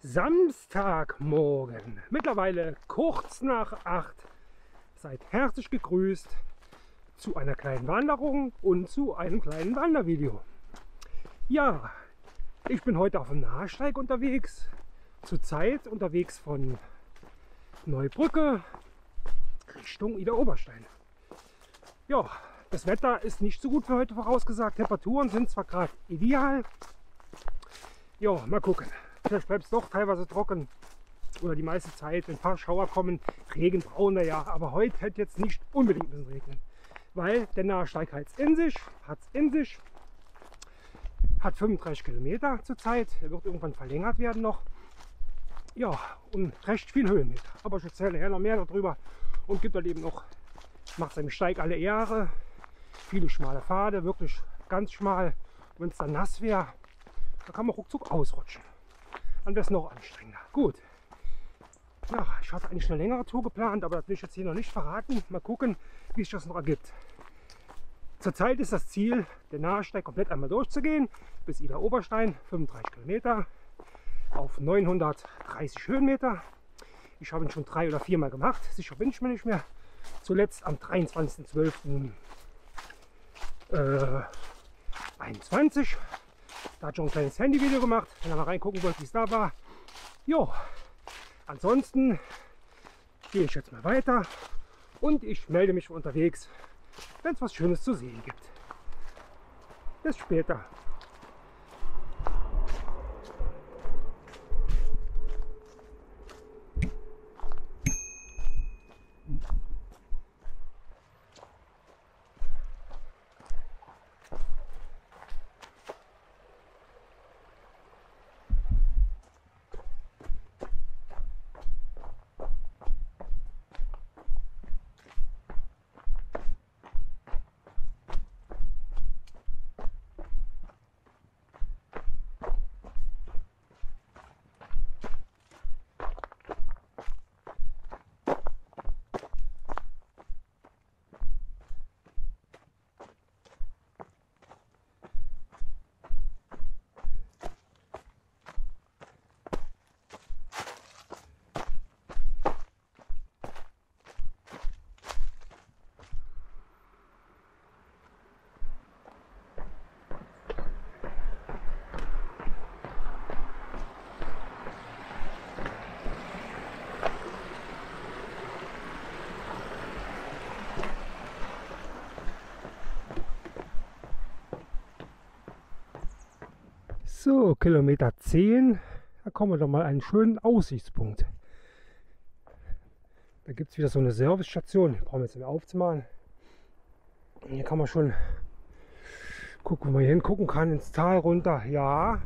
Samstagmorgen, mittlerweile kurz nach 8. Seid herzlich gegrüßt zu einer kleinen Wanderung und zu einem kleinen Wandervideo. Ja, ich bin heute auf dem Nahsteig unterwegs, zurzeit unterwegs von Neubrücke Richtung Idar-Oberstein. Ja, das Wetter ist nicht so gut für heute vorausgesagt. Temperaturen sind zwar gerade ideal. Ja, mal gucken. Vielleicht bleibt es doch teilweise trocken oder die meiste Zeit, wenn ein paar Schauer kommen. Regen brauchen wir ja, aber heute hätte jetzt nicht unbedingt müssen regnen, weil der Nahsteig hat es in sich, hat 35 Kilometer zurzeit, er wird irgendwann verlängert werden noch. Ja, und recht viel Höhenmeter, aber ich erzähle nachher noch mehr darüber und gibt halt eben noch, macht seinen Steig alle Jahre, viele schmale Pfade, wirklich ganz schmal. Wenn es dann nass wäre, da kann man ruckzuck ausrutschen. Dann wäre es noch anstrengender. Gut. Ja, ich hatte eigentlich eine längere Tour geplant, aber das will ich jetzt hier noch nicht verraten. Mal gucken, wie sich das noch ergibt. Zurzeit ist das Ziel, den Nahsteig komplett einmal durchzugehen, bis Idar-Oberstein, 35 Kilometer auf 930 Höhenmeter. Ich habe ihn schon 3 oder 4 Mal gemacht, sicher bin ich mir nicht mehr. Zuletzt am 23.12.21. Da hat schon ein kleines Handyvideo gemacht, wenn ihr mal reingucken wollt, wie es da war. Jo, ansonsten gehe ich jetzt mal weiter und ich melde mich unterwegs, wenn es was Schönes zu sehen gibt. Bis später. So, Kilometer 10, da kommen wir doch mal einen schönen Aussichtspunkt. Da gibt es wieder so eine Servicestation, die brauchen wir jetzt nicht mehr aufzumachen. Und hier kann man schon gucken, wo man hier hingucken kann, ins Tal runter. Ja,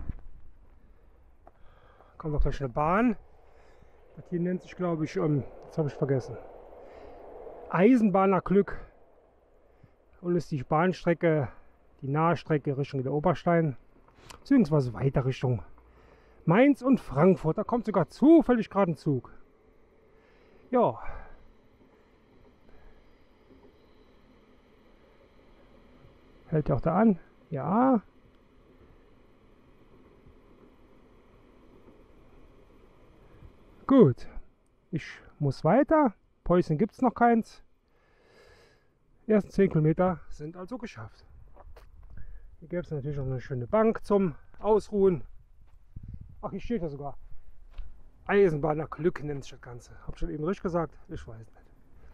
kommt auch gleich eine Bahn. Das hier nennt sich, glaube ich, das habe ich vergessen, Eisenbahner Glück. Und ist die Bahnstrecke, die Nahstrecke Richtung Idar-Oberstein. Beziehungsweise weiter Richtung Mainz und Frankfurt. Da kommt sogar zufällig gerade ein Zug. Ja. Hält ja auch da an. Ja. Gut. Ich muss weiter. Päuschen gibt es noch keins. Die ersten 10 Kilometer sind also geschafft. Hier gäbe es natürlich auch eine schöne Bank zum Ausruhen. Ach, hier steht ja sogar Eisenbahner Glück nennt sich das Ganze. Hab schon eben richtig gesagt? Ich weiß nicht.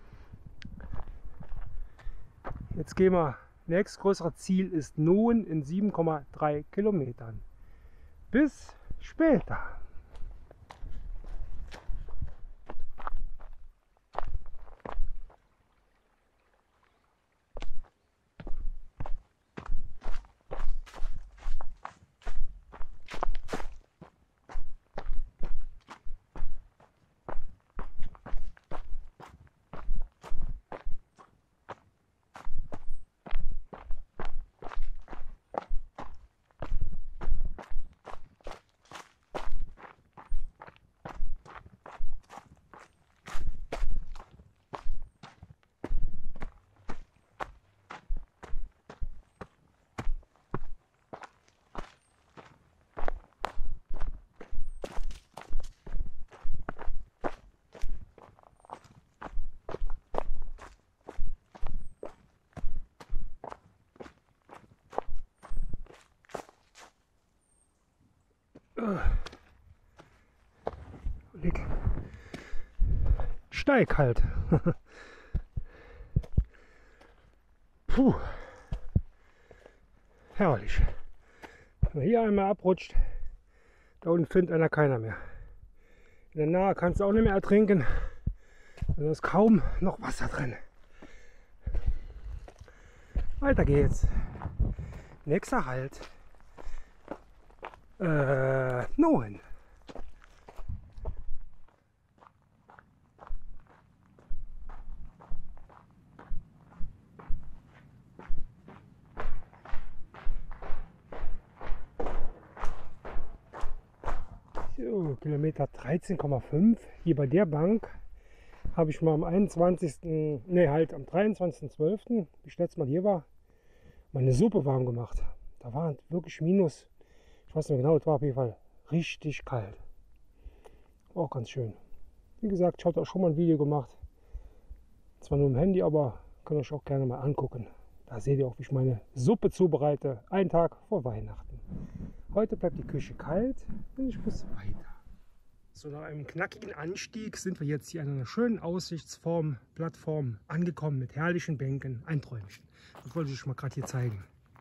Jetzt gehen wir. Nächstgrößere Ziel ist Nohen in 7,3 Kilometern. Bis später. Steig halt. Puh. Herrlich. Wenn man hier einmal abrutscht, da unten findet einer keiner mehr. In der Nahe kannst du auch nicht mehr ertrinken. Da ist kaum noch Wasser drin. Weiter geht's. Nächster Halt. Nohen. So, Kilometer 13,5. Hier bei der Bank habe ich mal am 23.12., wie ich letztes Mal hier war, meine Suppe warm gemacht. Da war wirklich minus, ich weiß nicht genau, es war auf jeden Fall richtig kalt. War auch ganz schön. Wie gesagt, ich hatte auch schon mal ein Video gemacht. Zwar nur im Handy, aber könnt ihr euch auch gerne mal angucken. Da seht ihr auch, wie ich meine Suppe zubereite, einen Tag vor Weihnachten. Heute bleibt die Küche kalt, denn ich muss weiter. So, nach einem knackigen Anstieg sind wir jetzt hier an einer schönen Plattform angekommen mit herrlichen Bänken. Ein Träumchen. Das wollte ich euch mal gerade hier zeigen.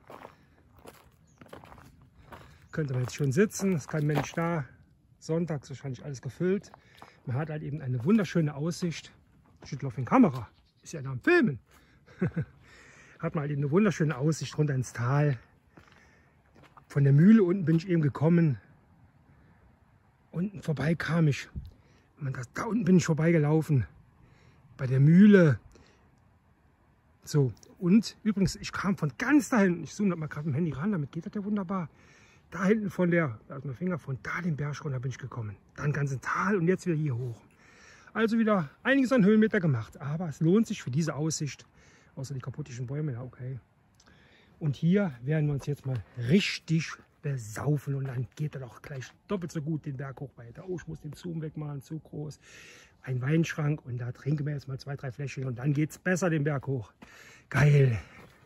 Könnte man jetzt schön sitzen, ist kein Mensch da. Sonntags wahrscheinlich alles gefüllt. Man hat halt eben eine wunderschöne Aussicht. Steht auf der Kamera, ist ja da am Filmen. Hat man halt eben eine wunderschöne Aussicht runter ins Tal. Von der Mühle unten bin ich eben gekommen. Unten vorbei kam ich. Da unten bin ich vorbeigelaufen. Bei der Mühle. So, und übrigens, ich kam von ganz da hinten. Ich zoome mal gerade mit dem Handy ran, damit geht das ja wunderbar. Da hinten von der, also mein Finger, von da den Berg runter bin ich gekommen. Dann ganz im Tal und jetzt wieder hier hoch. Also wieder einiges an Höhenmeter gemacht. Aber es lohnt sich für diese Aussicht. Außer die kaputtischen Bäume, ja okay. Und hier werden wir uns jetzt mal richtig besaufen und dann geht er doch gleich doppelt so gut den Berg hoch weiter. Oh, ich muss den Zoom wegmachen, zu groß. Ein Weinschrank und da trinken wir jetzt mal 2, 3 Fläschchen und dann geht es besser den Berg hoch. Geil.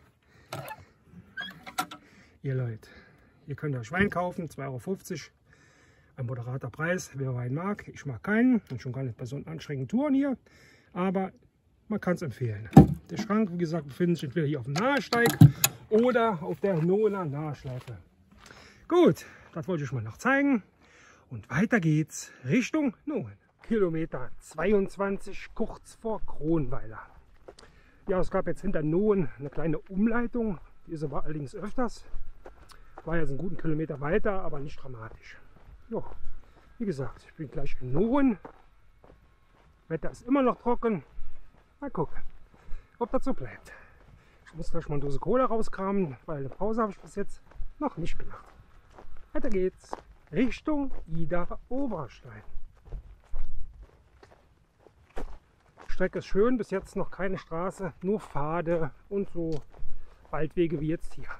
Ihr Leute, ihr könnt euch Wein kaufen, 2,50 €. Ein moderater Preis, wer Wein mag. Ich mag keinen und schon gar nicht bei so anstrengenden Touren hier. Aber man kann es empfehlen. Der Schrank, wie gesagt, befindet sich entweder hier auf dem Nahesteig oder auf der Nohner Nahschleife. Gut, das wollte ich euch mal noch zeigen. Und weiter geht's Richtung Nohen. Kilometer 22, kurz vor Kronweiler. Ja, es gab jetzt hinter Nohen eine kleine Umleitung. Die ist aber allerdings öfters. War jetzt einen guten Kilometer weiter, aber nicht dramatisch. Jo, wie gesagt, ich bin gleich in Nohen. Wetter ist immer noch trocken. Mal gucken, ob das so bleibt. Ich muss gleich mal eine Dose Cola rauskramen, weil eine Pause habe ich bis jetzt noch nicht gemacht. Weiter geht's Richtung Idar-Oberstein. Die Strecke ist schön, bis jetzt noch keine Straße, nur Pfade und so Waldwege wie jetzt hier.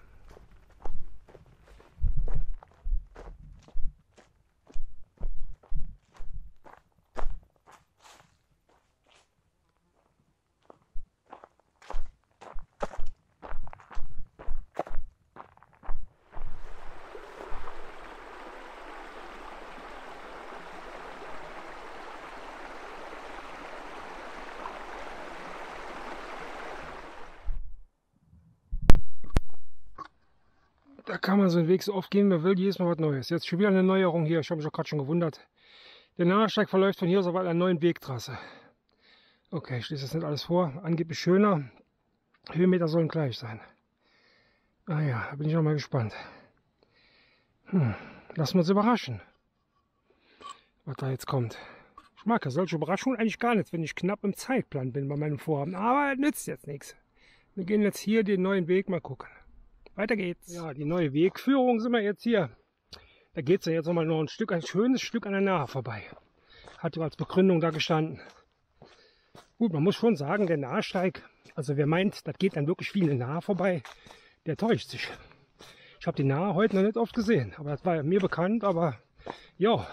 Da kann man so einen Weg so oft gehen, man will, jedes Mal was Neues. Jetzt schon wieder eine Neuerung hier, ich habe mich auch gerade schon gewundert. Der Nahsteig verläuft von hier aus auf einer neuen Wegtrasse. Okay, ich lese das nicht alles vor, angeblich schöner. Höhenmeter sollen gleich sein. Ah ja, da bin ich auch mal gespannt. Lassen wir uns überraschen, was da jetzt kommt. Ich mag ja solche Überraschungen eigentlich gar nicht, wenn ich knapp im Zeitplan bin bei meinem Vorhaben. Aber nützt jetzt nichts. Wir gehen jetzt hier den neuen Weg mal gucken. Weiter geht's. Ja, die neue Wegführung sind wir jetzt hier. Da geht es ja jetzt nochmal noch ein schönes Stück an der Nahe vorbei. Hat ja als Begründung da gestanden. Gut, man muss schon sagen, der Nahsteig, also wer meint, das geht dann wirklich wie eine Nahe vorbei, der täuscht sich. Ich habe die Nahe heute noch nicht oft gesehen, aber das war mir bekannt, aber ja.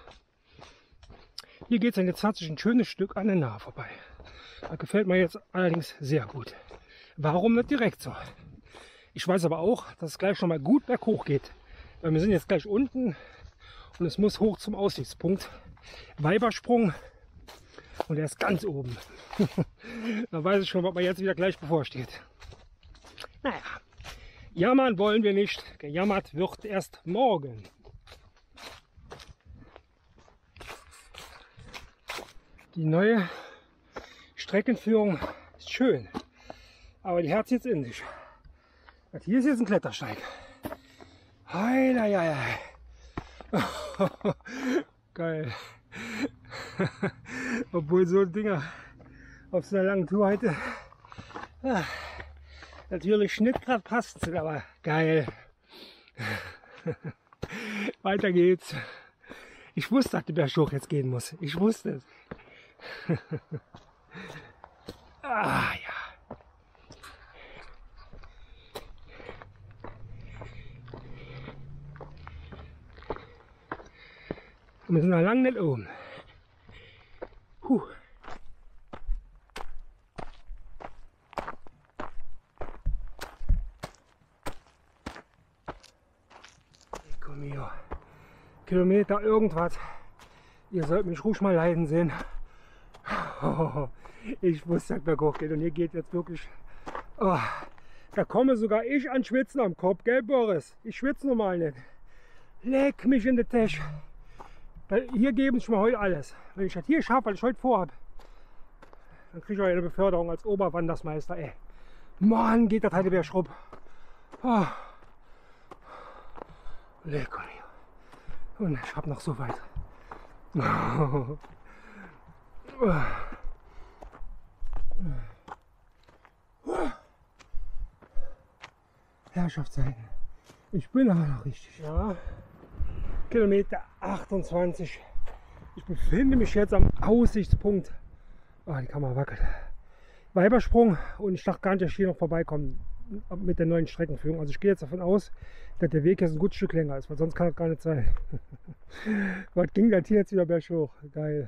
Hier geht es dann jetzt tatsächlich ein schönes Stück an der Nahe vorbei. Das gefällt mir jetzt allerdings sehr gut. Warum nicht direkt so? Ich weiß aber auch, dass es gleich schon mal gut berghoch geht. Weil wir sind jetzt gleich unten Und es muss hoch zum Aussichtspunkt. Weibersprung. Und er ist ganz oben. Da weiß ich schon, was mir jetzt wieder gleich bevorsteht. Naja, jammern wollen wir nicht. Gejammert wird erst morgen. Die neue Streckenführung ist schön. Aber die hat es jetzt in sich. Das hier ist jetzt ein Klettersteig. Heileiei. Geil. Obwohl so Dinger auf so einer langen Tour heute natürlich nicht gerade passt, sind aber geil. Weiter geht's. Ich wusste, dass der Berg hoch jetzt gehen muss. Ich wusste es. Ah ja. Wir sind noch lange nicht oben. Puh. Komm hier. Kilometer irgendwas. Ihr sollt mich ruhig mal leiden sehen. Ich wusste, dass der hoch geht und hier geht jetzt wirklich. Oh, da komme sogar ich an Schwitzen am Kopf, gell Boris? Ich schwitze normal nicht. Leck mich in den Tisch. Hier geben sie mir heute alles. Wenn ich das hier schaffe, was ich heute vorhabe, dann kriege ich auch eine Beförderung als Oberwandersmeister. Ey. Mann, geht das heute wieder schrubb. Oh. Leck mir. Und ich habe noch so weit. Herrschaftszeiten. Ich bin aber noch richtig. Ja. Kilometer 28. Ich befinde mich jetzt am Aussichtspunkt. Oh, die Kamera wackelt. Weibersprung und ich dachte gar nicht, dass ich hier noch vorbeikommen mit der neuen Streckenführung. Also ich gehe jetzt davon aus, dass der Weg jetzt ein gutes Stück länger ist, weil sonst kann das gar nicht sein. Was ging das hier jetzt wieder berghoch? Geil.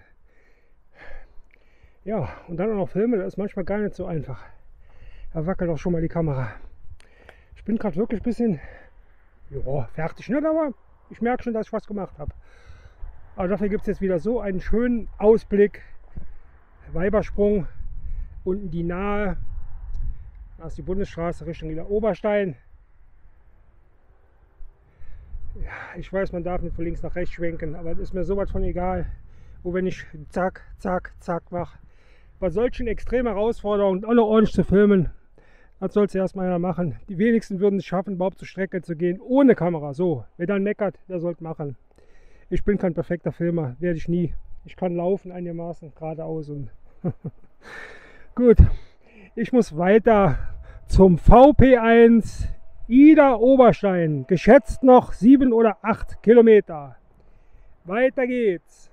Ja, und dann auch noch filmen, das ist manchmal gar nicht so einfach. Da wackelt auch schon mal die Kamera. Ich bin gerade wirklich ein bisschen fertig, nicht? Aber ich merke schon, dass ich was gemacht habe. Aber dafür gibt es jetzt wieder so einen schönen Ausblick. Weibersprung, unten die Nahe. Da ist die Bundesstraße Richtung wieder Oberstein. Ja, ich weiß, man darf nicht von links nach rechts schwenken, aber das ist mir sowas von egal. Wo wenn ich zack, zack, zack mache. Bei solchen extremen Herausforderungen auch noch ordentlich zu filmen, das soll es erstmal einer machen. Die wenigsten würden es schaffen, überhaupt zur Strecke zu gehen, ohne Kamera. So, wer dann meckert, der sollte machen. Ich bin kein perfekter Filmer, werde ich nie. Ich kann laufen einigermaßen geradeaus und gut. Ich muss weiter zum VP1 Ida Oberstein. Geschätzt noch 7 oder 8 Kilometer. Weiter geht's.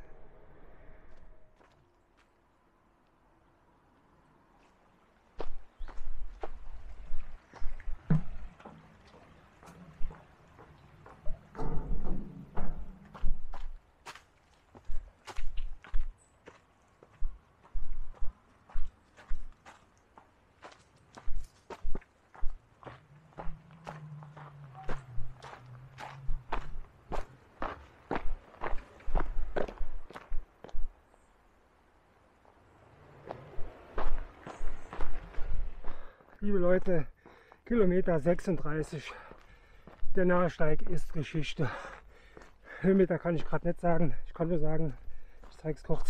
Liebe Leute, Kilometer 36, der Nahesteig ist Geschichte. Höhenmeter kann ich gerade nicht sagen, ich kann nur sagen, ich zeige es kurz.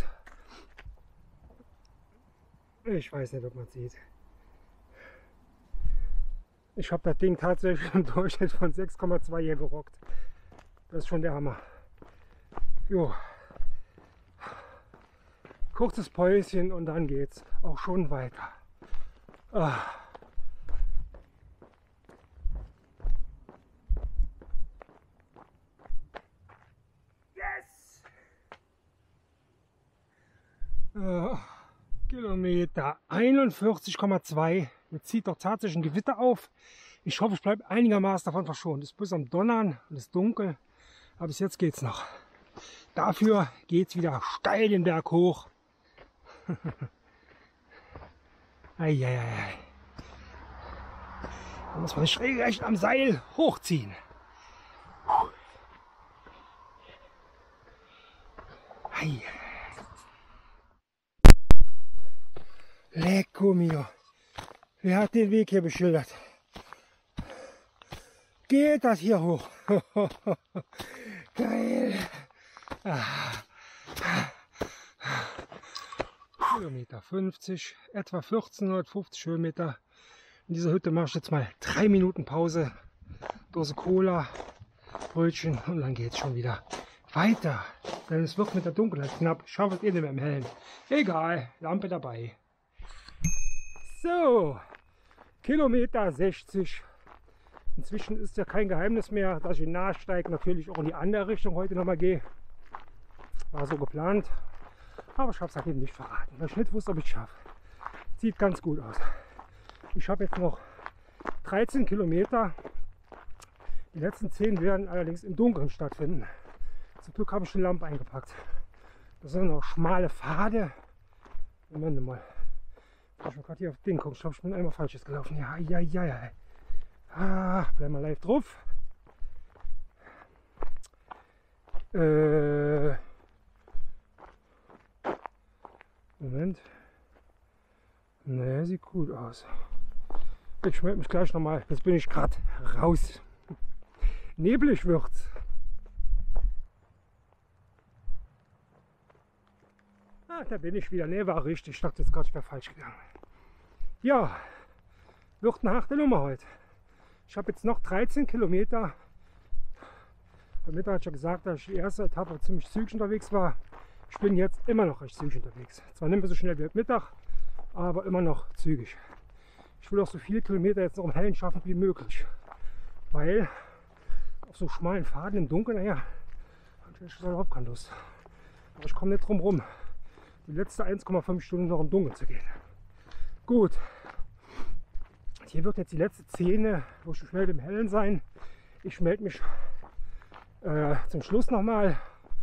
Ich weiß nicht, ob man es sieht. Ich habe das Ding tatsächlich im Durchschnitt von 6,2 hier gerockt. Das ist schon der Hammer. Jo. Kurzes Päuschen und dann geht's auch schon weiter. Ah. Kilometer 41,2. Jetzt zieht doch tatsächlich ein Gewitter auf. Ich hoffe, ich bleibe einigermaßen davon verschont. Es ist bis am Donnern und es ist dunkel. Aber bis jetzt geht es noch. Dafür geht es wieder steil den Berg hoch. Eieiei. Da muss man schräg recht am Seil hochziehen. Ei. Lecco mio. Wer hat den Weg hier beschildert? Geht das hier hoch? Geil. Kilometer 50, etwa 1450 Höhenmeter. In dieser Hütte mache ich jetzt mal 3 Minuten Pause. Dose Cola, Brötchen und dann geht es schon wieder weiter. Denn es wird mit der Dunkelheit knapp. Ich schaffe es eh nicht mehr im Hellen. Egal, Lampe dabei. So, Kilometer 60. Inzwischen ist ja kein Geheimnis mehr, dass ich in Nahsteig natürlich auch in die andere Richtung heute nochmal gehe. War so geplant. Aber ich habe es halt eben nicht verraten, weil ich nicht wusste, ob ich es schaffe. Sieht ganz gut aus. Ich habe jetzt noch 13 Kilometer. Die letzten 10 werden allerdings im Dunkeln stattfinden. Zum Glück habe ich eine Lampe eingepackt. Das sind noch schmale Pfade. Moment mal. Ich muss gerade hier auf den gucken. Ich glaube, ich bin einmal Falsches gelaufen. Ja, ja, ja, ja. Ah, bleib mal live drauf. Moment. Ne, sieht gut aus. Ich melde mich gleich nochmal. Jetzt bin ich gerade raus. Neblig wird's. Ah, da bin ich wieder. Ne, war richtig. Ich dachte jetzt gerade, ich wäre falsch gegangen. Ja, wird eine harte Nummer heute. Ich habe jetzt noch 13 Kilometer. Heute Mittag hatte ich ja gesagt, dass ich die erste Etappe ziemlich zügig unterwegs war. Ich bin jetzt immer noch recht zügig unterwegs. Zwar nicht mehr so schnell wie heute Mittag, aber immer noch zügig. Ich will auch so viele Kilometer jetzt noch im Hellen schaffen wie möglich. Weil auf so schmalen Pfaden im Dunkeln, naja, habe ich überhaupt keine Lust. Aber ich komme nicht drum rum, die letzte 1,5 Stunden noch im Dunkeln zu gehen. Gut. Hier wird jetzt die letzte Szene, wo ich schnell im Hellen sein. Ich melde mich zum Schluss nochmal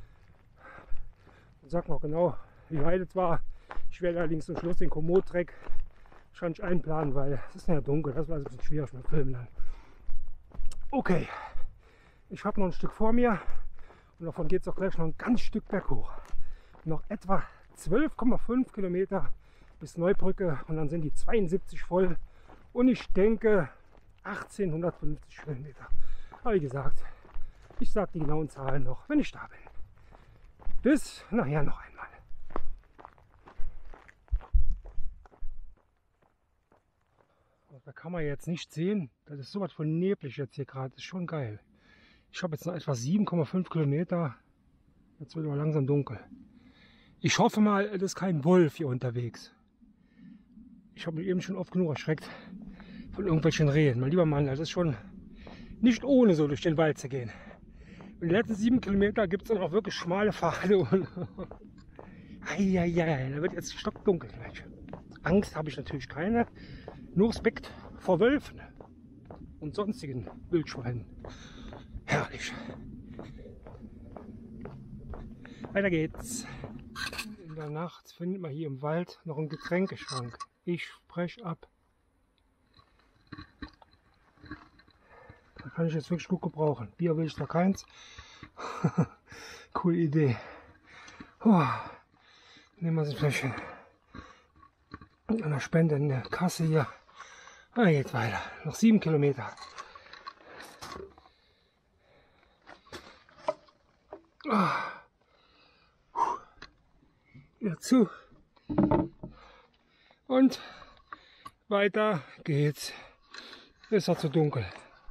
und sage noch genau, wie weit es war. Ich werde allerdings zum Schluss den Komoot-Trek wahrscheinlich einplanen, weil es ist ja dunkel. Das war also ein bisschen schwierig mit dem Filmen dann. Okay, ich habe noch ein Stück vor mir und davon geht es auch gleich noch ein ganz Stück berghoch. Noch etwa 12,5 Kilometer bis Neubrücke und dann sind die 72 voll. Und ich denke 1850 Höhenmeter. Aber wie gesagt, ich sage die genauen Zahlen noch, wenn ich da bin. Bis nachher noch einmal. Da kann man jetzt nicht sehen. Das ist so was von neblig jetzt hier gerade. Das ist schon geil. Ich habe jetzt noch etwa 7,5 Kilometer. Jetzt wird aber langsam dunkel. Ich hoffe mal, es ist kein Wolf hier unterwegs. Ich habe mich eben schon oft genug erschreckt von irgendwelchen Rehen. Mein lieber Mann, das ist schon nicht ohne so durch den Wald zu gehen. In den letzten 7 Kilometer gibt es dann auch wirklich schmale Pfade. Und Eieiei, da wird jetzt stockdunkel. Angst habe ich natürlich keine. Nur Respekt vor Wölfen und sonstigen Wildschweinen. Herrlich. Weiter geht's. In der Nacht findet man hier im Wald noch einen Getränkeschrank. Ich spreche ab. Da kann ich jetzt wirklich gut gebrauchen. Bier will ich noch keins. Coole Idee. Nehmen wir das Fläschchen. Und einer Spende in der Kasse hier. Ah, geht weiter. Noch 7 Kilometer. Wieder zu. Und weiter geht's. Ist noch zu dunkel.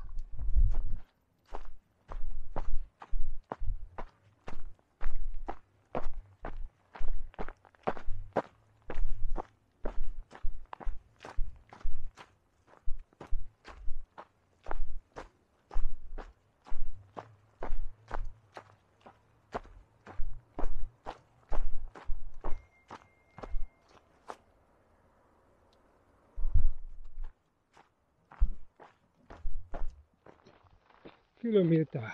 Kilometer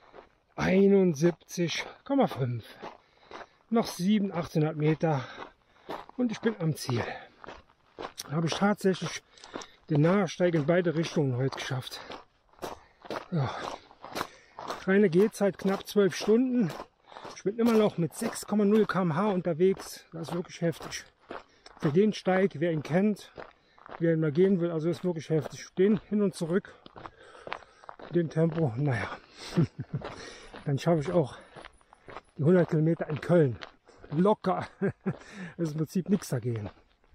71,5. Noch 1800 Meter und ich bin am Ziel. Da habe ich tatsächlich den Nahsteig in beide Richtungen heute geschafft. Ja. Reine Gehzeit knapp 12 Stunden. Ich bin immer noch mit 6,0 km/h unterwegs. Das ist wirklich heftig. Für den Steig, wer ihn kennt, wer ihn mal gehen will, also ist wirklich heftig. Den hin und zurück, den Tempo, naja. Dann schaffe ich auch die 100 Kilometer in Köln. Locker. Das ist im Prinzip nichts dagegen.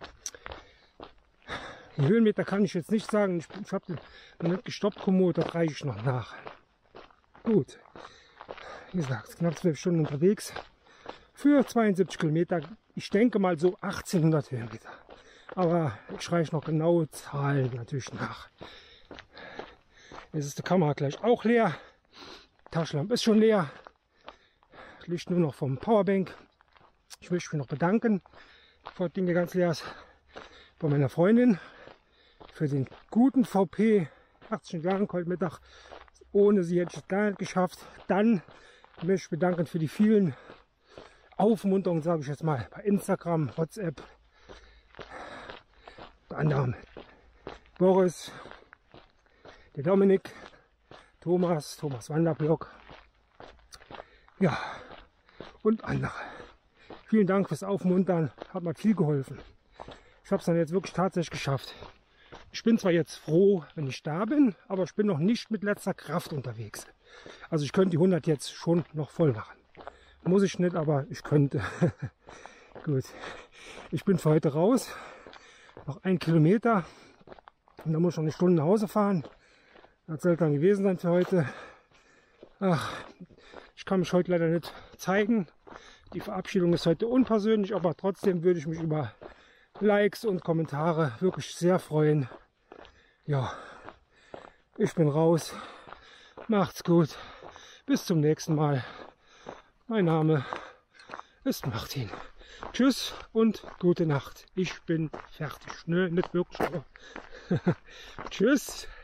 Die Höhenmeter kann ich jetzt nicht sagen. Ich habe noch nicht gestoppt, Komoot, das reiche ich noch nach. Gut. Wie gesagt, knapp 12 Stunden unterwegs. Für 72 Kilometer. Ich denke mal so 1800 Höhenmeter. Aber ich reiche noch genaue Zahlen natürlich nach. Jetzt ist die Kamera gleich auch leer. Die Taschenlampe ist schon leer. Liegt nur noch vom Powerbank. Ich möchte mich noch bedanken, bevor das Ding hier ganz leer ist, bei meiner Freundin für den guten VP. Herzlichen Dank heute Mittag. Ohne sie hätte ich es gar nicht geschafft. Dann möchte ich mich bedanken für die vielen Aufmunterungen, sage ich jetzt mal, bei Instagram, WhatsApp. Unter anderem Boris, der Dominik, Thomas Wanderblog. Ja, und andere. Vielen Dank fürs Aufmuntern, hat mir viel geholfen. Ich habe es dann jetzt wirklich tatsächlich geschafft. Ich bin zwar jetzt froh, wenn ich da bin, aber ich bin noch nicht mit letzter Kraft unterwegs. Also ich könnte die 100 jetzt schon noch voll machen. Muss ich nicht, aber ich könnte. Gut, ich bin für heute raus. Noch 1 Kilometer. Und dann muss ich noch eine Stunde nach Hause fahren. Das soll dann gewesen sein für heute. Ach, ich kann mich heute leider nicht zeigen. Die Verabschiedung ist heute unpersönlich, aber trotzdem würde ich mich über Likes und Kommentare wirklich sehr freuen. Ja, ich bin raus. Macht's gut. Bis zum nächsten Mal. Mein Name ist Martin. Tschüss und gute Nacht. Ich bin fertig. Nö, nicht wirklich, aber tschüss.